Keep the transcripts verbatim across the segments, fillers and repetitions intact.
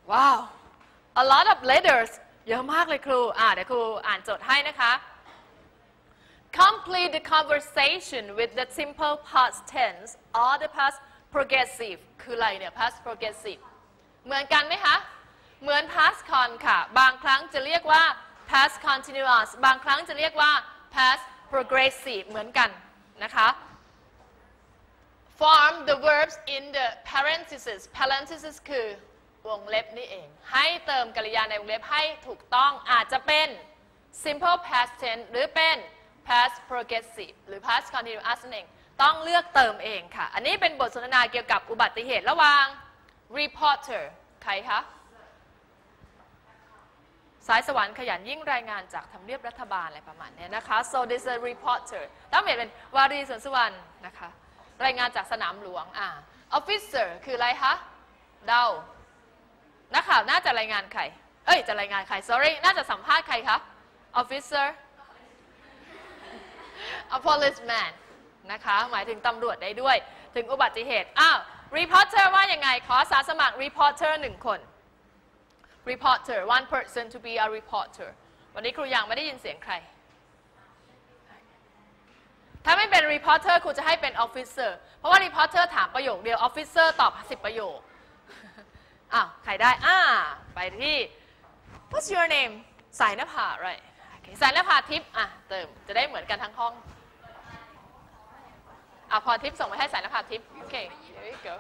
ว้าว a lot of letters เยอะมากเลยครูอ่าเดี๋ยวครูอ่านโจทย์ให้นะคะ complete the conversation with the simple past tense or the past progressive คืออะไรเนี่ย past progressive เหมือนกันไหมคะเหมือน past con ค่ะบางครั้งจะเรียกว่า past continuous บางครั้งจะเรียกว่า past progressive เหมือนกันนะคะ form the verbs in the parentheses parentheses คือวงเล็บนี่เองให้เติมกริยาในวงเล็บให้ถูกต้องอาจจะเป็น simple past tense หรือเป็น past progressive หรือ past continuous นั่นเองต้องเลือกเติมเองค่ะอันนี้เป็นบทสนทนาเกี่ยวกับอุบัติเหตุระหว่าง reporter ใครคะสายสวรรค์ขยันยิ่งรายงานจากทำเนียบรัฐบาลอะไรประมาณนี้นะคะ so this is a reporter ต้องเปลี่ยนเป็นวารีสวนสุวรรณนะคะรายงานจากสนามหลวงอ่า officer คืออะไรคะเดานักข่าวน่าจะรายงานใครเอ้ยจะรายงานใคร sorry น่าจะสัมภาษณ์ใครคะ officer a policeman นะคะหมายถึงตำรวจได้ด้วยถึงอุบัติเหตุอ้าว reporter ว่ายังไงขออาสาสมัคร reporter หนึ่งคน reporter one person to be a reporter วันนี้ครูยังไม่ได้ยินเสียงใครถ้าไม่เป็น reporter ครูจะให้เป็น officer เพราะว่า reporter ถามประโยคเดียว officer ตอบสิบประโยคอ้าวใครได้อ่าไปที่ what's your name สายนภา right สายนภาทิพย์อ่ะเติมจะได้เหมือนกันทั้งห้องอ่ะพอทิพย์ส่งไปให้สายนภาทิพย์โอเค there you go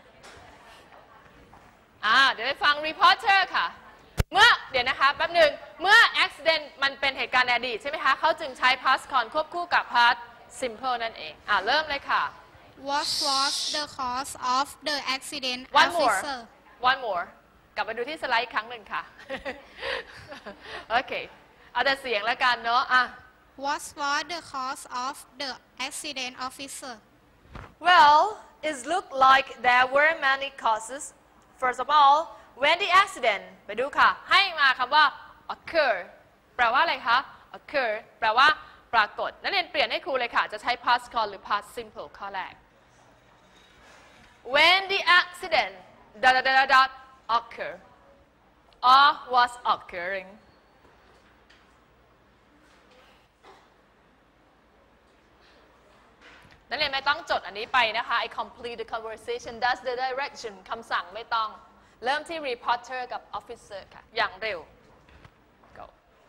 อ่าเดี๋ยวไปฟัง reporter ค่ะเมื่อเดี๋ยวนะคะแป๊บหนึ่งเมื่อ accident มันเป็นเหตุการณ์ในอดีตใช่ไหมคะเขาจึงใช้ past con ควบคู่กับ past simple นั่นเองอ่าเริ่มเลยค่ะ What was the cause of the accident One more officer One more กลับมาดูที่สไลด์อีกครั้งหนึ่งค่ะ โอเคเอาแต่เสียงแล้วกันเนาะอ่ะ What was the cause of the accident officer Well it looked like there were many causes First of all when the accident ไปดูค่ะให้มาคำว่า occur แปลว่าอะไรคะ occur แปลว่าปรากฏนักเรียนเปลี่ยนให้ครูเลยค่ะจะใช้ past con หรือ past simple ข้อแรก When the accident dot dot dot dot occur or was occurring นักเรียนไม่ต้องจดอันนี้ไปนะคะ I complete the conversation that's the direction คำสั่งไม่ต้องเริ่มที่ reporter กับ officer ค่ะอย่างเร็ว go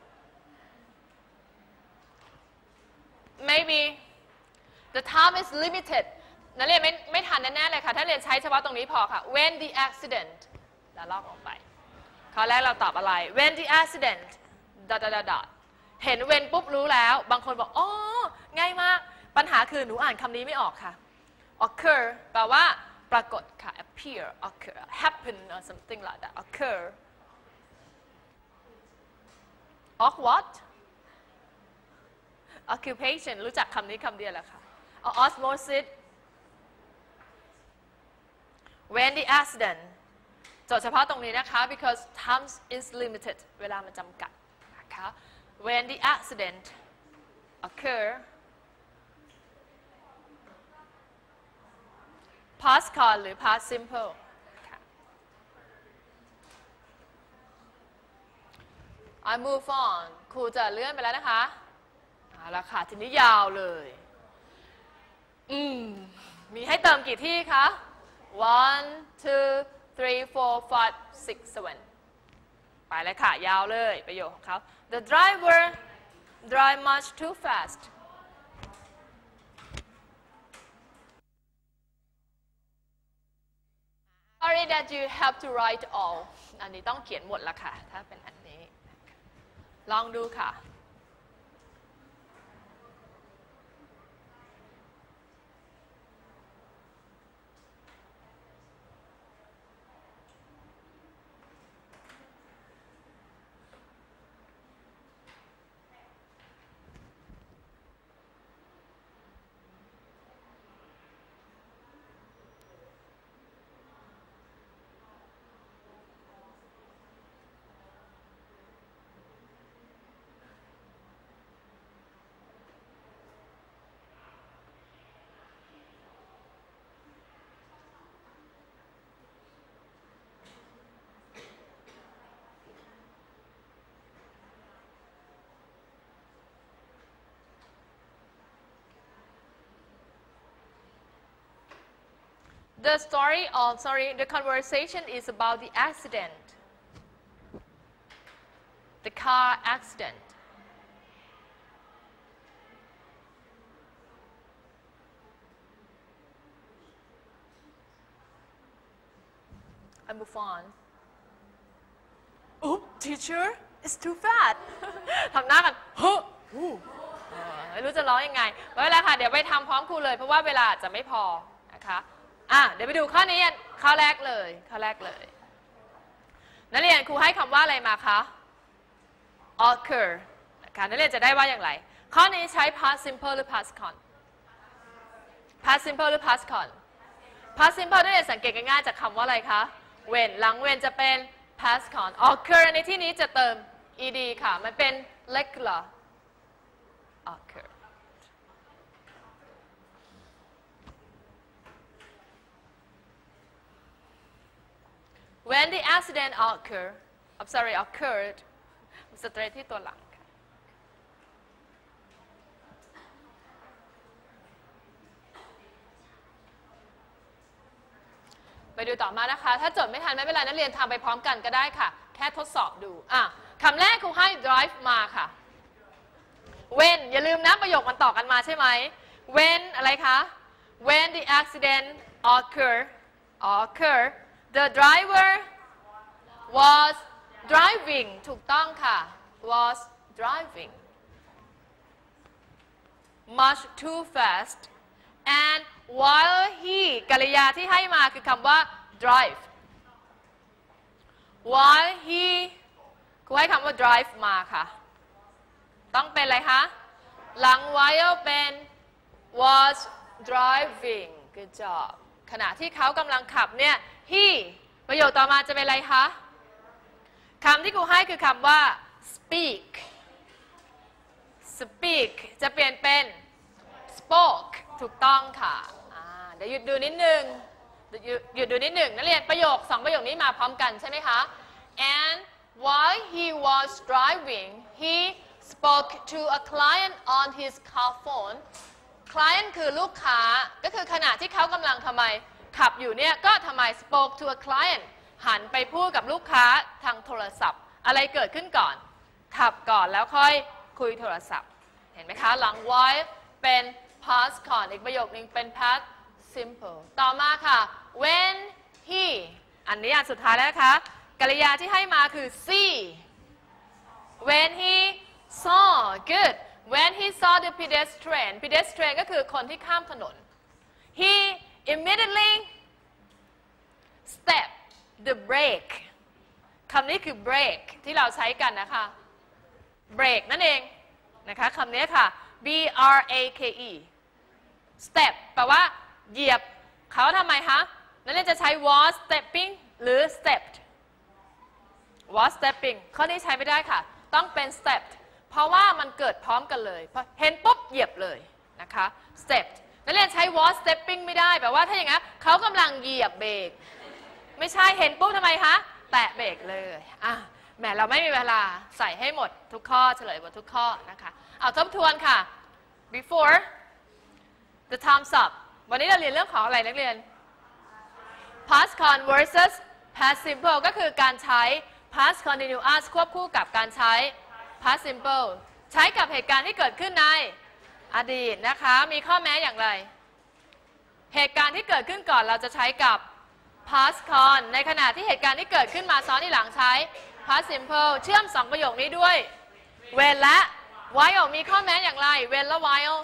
maybe the time is limited นักเรียนไม่ไม่ทันแน่ๆเลยค่ะถ้าเรียนใช้เฉพาะตรงนี้พอค่ะ when the accident แล้วลอกออกไปข้อแรกเราตอบอะไร when the accident dot dot dot dot เห็น when ปุ๊บรู้แล้วบางคนบอกอ๋อง่ายมากปัญหาคือหนูอ่านคำนี้ไม่ออกค่ะ occur แปลว่าปรากฏค่ะ appear occur happen or something like that occur of what occupation รู้จักคำนี้คำเดียวแหละค่ะ osmosis when the accident จดเฉพาะตรงนี้นะคะ because time is limited เวลามันจำกัดนะคะ when the accident occur past con หรือ past simple ค่ะ I move on ครูจะเลื่อนไปแล้วนะคะเอาละค่ะทีนี้ยาวเลยอืมมีให้เติมกี่ที่คะ one two three four five six seven ไปเลยค่ะยาวเลยประโยคของเขา The driver drive much too fast Sorry that you have to write all อันนี้ต้องเขียนหมดละค่ะถ้าเป็นอันนี้ลองดูค่ะ the story or sorry the conversation is about the accident the car accident I move on Oops teacher it's too fat ทำหน้ากันเฮ้อไม่รู้จะร้องยังไงไม่เป็นไรค่ะเดี๋ยวไปทำพร้อมครูเลยเพราะว่าเวลาจะไม่พอนะคะอ่ะเดี๋ยวไปดูข้อนี้ข้อแรกเลยข้อแรกเลยนักเรียนครูให้คำว่าอะไรมาคะ occur นะคะนักเรียนจะได้ว่าอย่างไรข้อนี้ใช้ past simple หรือ past con past simple หรือ past con past simple นักเรียนสังเกตง่ายๆจากคำว่าอะไรคะ when หลัง when จะเป็น past con occur ในที่นี้จะเติม ed ค่ะมันเป็น regular occur when the accident occur I'm sorry occurred สเตรทที่ตัวหลังไปดูต่อมานะคะถ้าจดไม่ทันไม่เป็นไรนักเรียนทำไปพร้อมกันก็ได้ค่ะแค่ทดสอบดูอ่ะคำแรกครูให้ drive มาค่ะ when อย่าลืมนะประโยคมันต่อกันมาใช่ไหม when อะไรคะ when the accident occur occur the driver was driving ถูกต้องค่ะ was driving much too fast and while he กริยาที่ให้มาคือคำว่า drive while he ครูให้คำว่า drive มาค่ะต้องเป็นอะไรคะหลัง while เป็น was driving good job ขณะที่เขากำลังขับเนี่ย he ประโยคต่อมาจะเป็นอะไรคะคำที่ครูให้คือคำว่า speak speak จะเปลี่ยนเป็น spoke ถูกต้องค่ะเดี๋ยวหยุดดูนิดนึงหยุดดูนิดหนึ่งนักเรียนประโยคสองประโยคนี้มาพร้อมกันใช่ไหมคะ and while he was driving he spoke to a client on his car phone client คือลูกค้าก็คือขณะที่เขากำลังทำไมขับอยู่เนี่ยก็ทำไม spoke to a client หันไปพูดกับลูกค้าทางโทรศัพท์อะไรเกิดขึ้นก่อนขับก่อนแล้วค่อยคุยโทรศัพท์เห็นไหมคะหลัง while เป็น past con อีกประโยคนึงเป็น past simple ต่อมาค่ะ when he อันนี้อันสุดท้ายแล้วนะคะกริยาที่ให้มาคือ see when he saw good when he saw the pedestrian pedestrian ก็คือคนที่ข้ามถนน he immediately stepped the brake คำนี้คือ brake ที่เราใช้กันนะคะ brake นั่นเองนะคะคำนี้ค่ะ b r a k e step แปลว่าเหยียบเขาทำไมคะนักเรียนจะใช้ was stepping หรือ stepped was stepping ข้อนี้ใช้ไม่ได้ค่ะต้องเป็น stepped เพราะว่ามันเกิดพร้อมกันเลยเห็นปุ๊บเหยียบเลยนะคะ stepped นักเรียนใช้ was stepping ไม่ได้แปลว่าถ้าอย่างนั้นเขากำลังเหยียบเบรกไม่ใช่เห็นปุ๊บทำไมคะแตะเบรกเลยอ่ะแหมเราไม่มีเวลาใส่ให้หมดทุกข้อเฉลยหมดทุกข้อนะคะเอาทบทวนค่ะ before the time's upวันนี้เราเรียนเรื่องของอะไรนักเรียน past con versus past simple ก็คือการใช้ past continuous ควบคู่กับการใช้ past simple ใช้กับเหตุการณ์ที่เกิดขึ้นในอดีตนะคะมีข้อแม้อย่างไรเหตุการณ์ที่เกิดขึ้นก่อนเราจะใช้กับ past con ในขณะที่เหตุการณ์ที่เกิดขึ้นมาซ้อนที่หลังใช้ past simple เชื่อมสองประโยคนี้ด้วย when และ while มีข้อแม้อย่างไร when และ while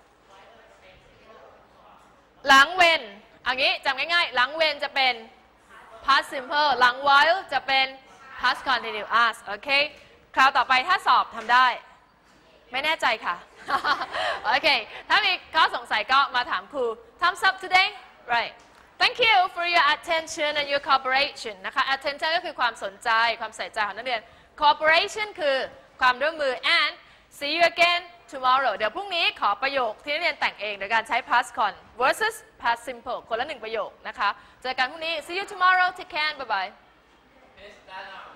หลัง when อันนี้จำง่ายๆหลัง when จะเป็น past simple หลัง while จะเป็น past continuous โอเคคราวต่อไปถ้าสอบทำได้ไม่แน่ใจค่ะ โอเคถ้ามีข้อสงสัยก็มาถามครู Thumbs up today right thank you for your attention and your cooperation นะคะ attention ก็คือความสนใจความใส่ใจของนักเรียน cooperation คือความร่วมมือ and see you again tomorrow เดี๋ยวพรุ่งนี้ขอประโยคที่นักเรียนแต่งเองโดยการใช้ past con versus past simple คนละหนึ่งประโยคนะคะเจอกันพรุ่งนี้ see you tomorrow take care bye bye